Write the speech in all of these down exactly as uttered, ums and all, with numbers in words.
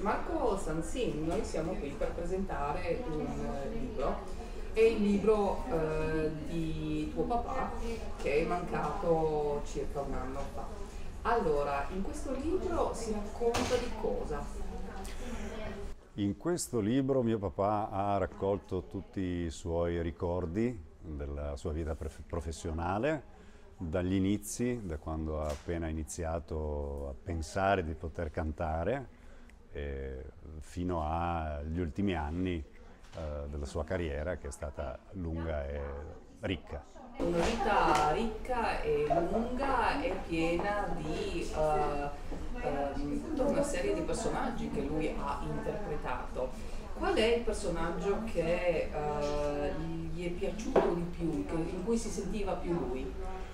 Marco Sansin, noi siamo qui per presentare un libro, è il libro eh, di tuo papà che è mancato circa un anno fa. Allora, in questo libro si racconta di cosa? In questo libro mio papà ha raccolto tutti i suoi ricordi della sua vita professionale, dagli inizi, da quando ha appena iniziato a pensare di poter cantare, eh, fino agli ultimi anni eh, della sua carriera, che è stata lunga e ricca. Una vita ricca e lunga e piena di uh, uh, tutta una serie di personaggi che lui ha interpretato. Qual è il personaggio che uh, gli è piaciuto di più, che, in cui si sentiva più lui?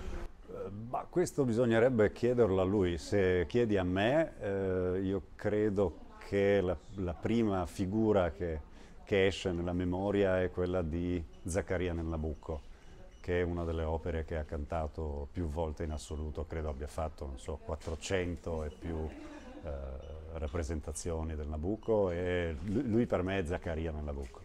Ma questo bisognerebbe chiederlo a lui. Se chiedi a me, eh, io credo che la, la prima figura che, che esce nella memoria è quella di Zaccaria nel Nabucco, che è una delle opere che ha cantato più volte in assoluto. Credo abbia fatto, non so, quattrocento e più eh, rappresentazioni del Nabucco, e lui, lui per me è Zaccaria nel Nabucco.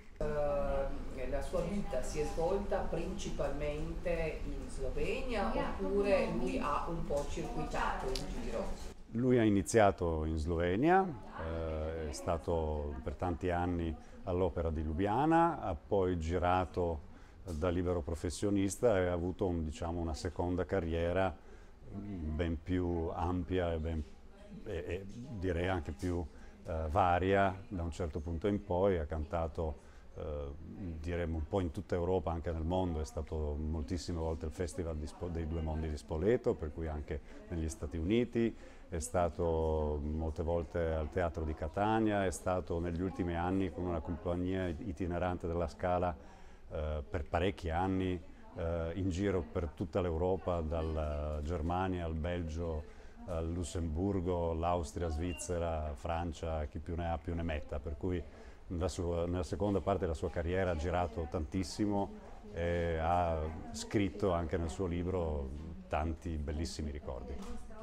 La sua vita si è svolta principalmente in Slovenia oppure lui ha un po' circuitato in giro? Lui ha iniziato in Slovenia, eh, è stato per tanti anni all'Opera di Lubiana, ha poi girato da libero professionista e ha avuto un, diciamo, una seconda carriera ben più ampia e, ben, e, e direi anche più eh, varia da un certo punto in poi. Ha cantato Uh, diremmo un po' in tutta Europa, anche nel mondo. È stato moltissime volte il Festival di dei Due Mondi di Spoleto, per cui anche negli Stati Uniti, è stato molte volte al Teatro di Catania, è stato negli ultimi anni con una compagnia itinerante della Scala uh, per parecchi anni uh, in giro per tutta l'Europa, dalla Germania al Belgio, al Lussemburgo, l'Austria, Svizzera, Francia, chi più ne ha più ne metta, per cui Nella, sua, nella seconda parte della sua carriera ha girato tantissimo e ha scritto anche nel suo libro tanti bellissimi ricordi.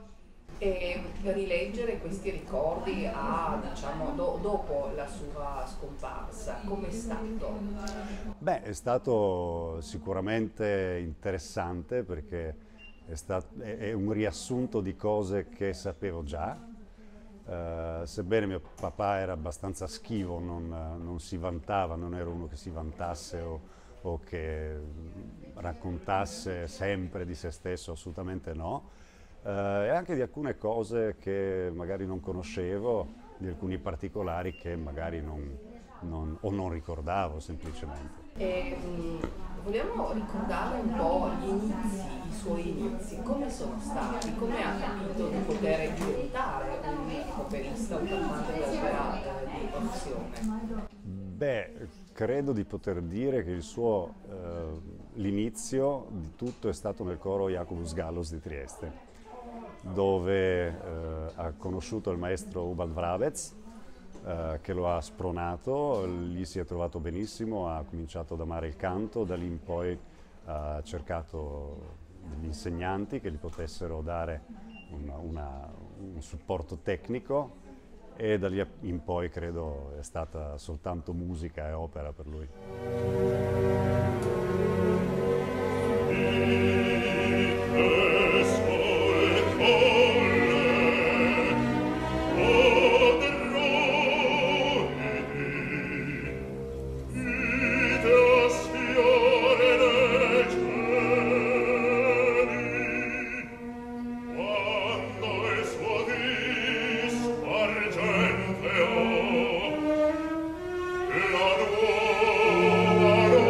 E rileggere questi ricordi a, diciamo, do, dopo la sua scomparsa, com'è stato? Beh, è stato sicuramente interessante, perché è, stato, è, è un riassunto di cose che sapevo già. Uh, sebbene mio papà era abbastanza schivo, non, non si vantava, non era uno che si vantasse o, o che raccontasse sempre di se stesso, assolutamente no, uh, e anche di alcune cose che magari non conoscevo, di alcuni particolari che magari non, non, o non ricordavo semplicemente. E, um, vogliamo ricordare un po' gli inizi, i suoi inizi, come sono stati, come ha capito di poter diventare un operista, un cantante d'opera di professione? Beh, credo di poter dire che il suo, eh, l'inizio di tutto è stato nel coro Jacobus Gallus di Trieste, dove eh, ha conosciuto il maestro Ubald Vrabetz, Uh, che lo ha spronato, lì si è trovato benissimo, ha cominciato ad amare il canto, da lì in poi ha cercato degli insegnanti che gli potessero dare una, una, un supporto tecnico, e da lì in poi credo è stata soltanto musica e opera per lui. La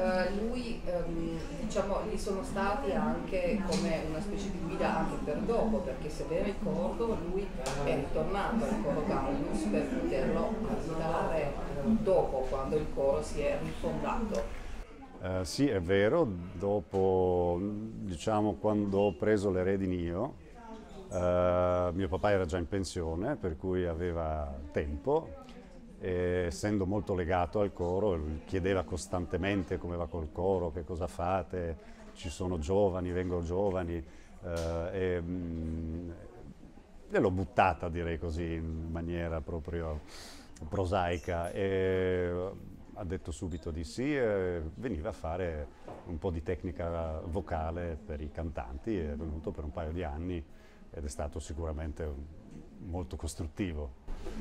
eh, lui, ehm, diciamo, gli sono stati anche come una specie di guida anche per dopo, perché se ben ricordo lui è ritornato al coro Gallus per poterlo aiutare dopo, quando il coro si è rifondato. Eh, sì, è vero, dopo, diciamo, quando ho preso le redini io, eh, mio papà era già in pensione, per cui aveva tempo, e essendo molto legato al coro, chiedeva costantemente come va col coro, che cosa fate, ci sono giovani, vengono giovani, eh, e, mh, e l'ho buttata, direi così, in maniera proprio prosaica. E, ha detto subito di sì e veniva a fare un po' di tecnica vocale per i cantanti, è venuto per un paio di anni ed è stato sicuramente molto costruttivo.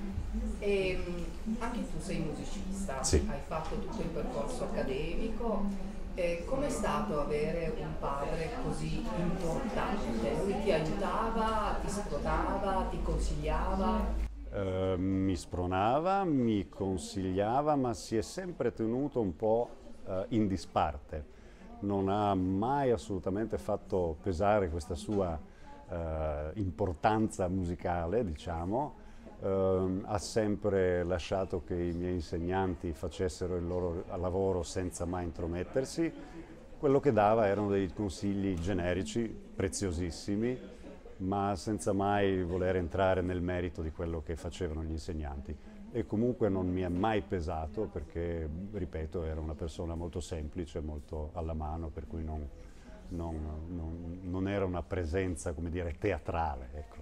E anche tu sei musicista, Sì. hai fatto tutto il percorso accademico. Eh, com'è stato avere un padre così importante? Lui ti aiutava, ti spronava, ti consigliava? Eh, mi spronava, mi consigliava, ma si è sempre tenuto un po' eh, in disparte. Non ha mai assolutamente fatto pesare questa sua eh, importanza musicale, diciamo. Eh, ha sempre lasciato che i miei insegnanti facessero il loro lavoro senza mai intromettersi. Quello che dava erano dei consigli generici, preziosissimi, ma senza mai voler entrare nel merito di quello che facevano gli insegnanti. E comunque non mi è mai pesato perché, ripeto, era una persona molto semplice, molto alla mano, per cui non, non, non, non era una presenza, come dire, teatrale. Ecco.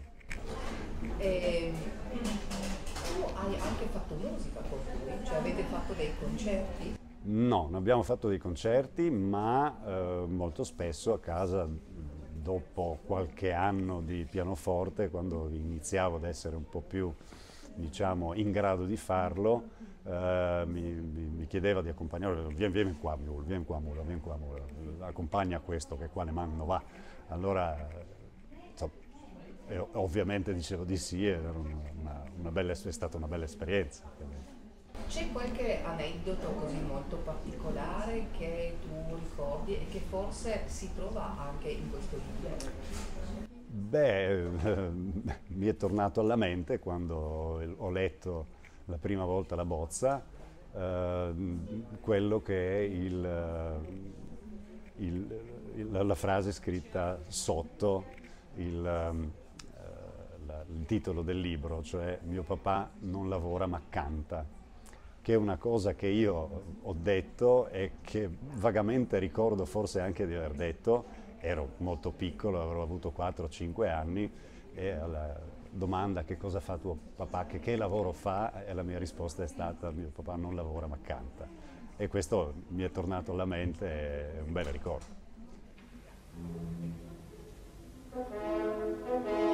E tu hai anche fatto musica con lui, cioè avete fatto dei concerti? No, non abbiamo fatto dei concerti, ma eh, molto spesso a casa, dopo qualche anno di pianoforte, quando iniziavo ad essere un po' più, diciamo, in grado di farlo, eh, mi, mi, mi chiedeva di accompagnarlo. Vieni, vieni qua, Mul, vieni qua, Mul, vieni qua, Mul, accompagna questo che qua ne man non va. Allora, so, e ovviamente dicevo di sì, era una, una bella, è stata una bella esperienza. C'è qualche aneddoto così molto particolare che tu ricordi e che forse si trova anche in questo libro? Beh, eh, mi è tornato alla mente quando ho letto la prima volta la bozza, eh, quello che è il, il, il, la frase scritta sotto il, eh, la, il titolo del libro, cioè mio papà non lavora ma canta, che è una cosa che io ho detto e che vagamente ricordo forse anche di aver detto. Ero molto piccolo, avrò avuto quattro cinque anni, e alla domanda che cosa fa tuo papà, che, che lavoro fa, e la mia risposta è stata mio papà non lavora ma canta. E questo mi è tornato alla mente, è un bel ricordo.